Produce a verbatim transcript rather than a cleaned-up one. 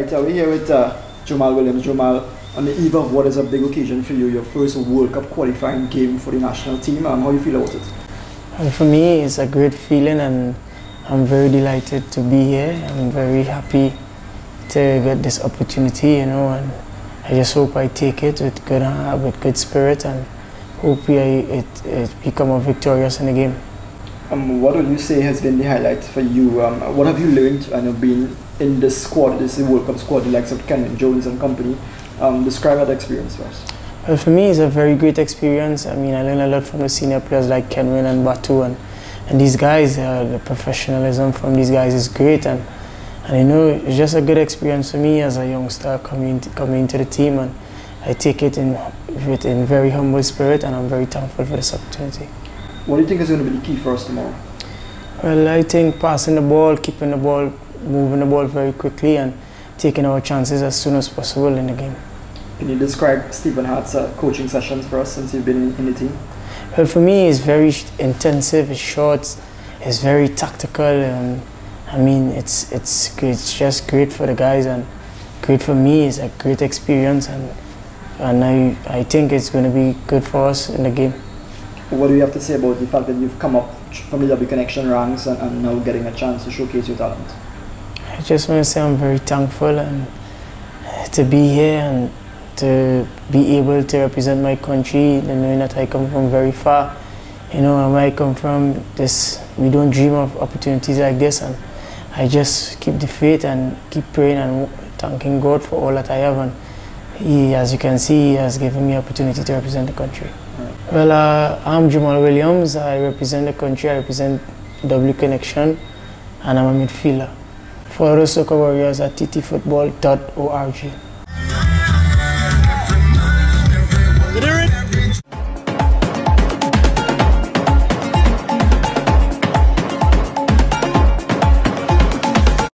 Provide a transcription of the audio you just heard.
right, uh, we're here with uh, Jomal Williams. Jomal, on the eve of what is a big occasion for you, your first World Cup qualifying game for the national team, um, how do you feel about it? And for me, it's a great feeling, and I'm very delighted to be here. I'm very happy to get this opportunity, you know, and I just hope I take it with good heart, with good spirit, and hope I, it, it become a victorious in the game. Um, what would you say has been the highlight for you? Um, what have you learned and uh, being in this squad, this World Cup squad, the likes of Kenyon Jones and company? Um, describe that experience for us. Well, for me, it's a very great experience. I mean, I learned a lot from the senior players like Kenyon and Batu, and, and these guys, uh, the professionalism from these guys is great, and, and you know, it's just a good experience for me as a youngster coming, coming into the team, and I take it in, with in very humble spirit, and I'm very thankful for this opportunity. What do you think is going to be the key for us tomorrow? Well, I think passing the ball, keeping the ball, moving the ball very quickly, and taking our chances as soon as possible in the game. Can you describe Stephen Hart's uh, coaching sessions for us since you've been in, in the team? Well, for me, it's very intensive, it's short, it's very tactical, and I mean, it's, it's, it's just great for the guys, and great for me. It's a great experience, and, and I, I think it's going to be good for us in the game. What do you have to say about the fact that you've come up from the W Connection ranks and, and now getting a chance to showcase your talent? I just want to say I'm very thankful and to be here and to be able to represent my country, knowing that I come from very far. You know, where I come from, this, we don't dream of opportunities like this, and I just keep the faith and keep praying and thanking God for all that I have. And He, as you can see, He has given me the opportunity to represent the country. Right. Well, uh, I'm Jomal Williams. I represent the country. I represent W Connection, and I'm a midfielder. Follow the Soccer Warriors at T T football dot org.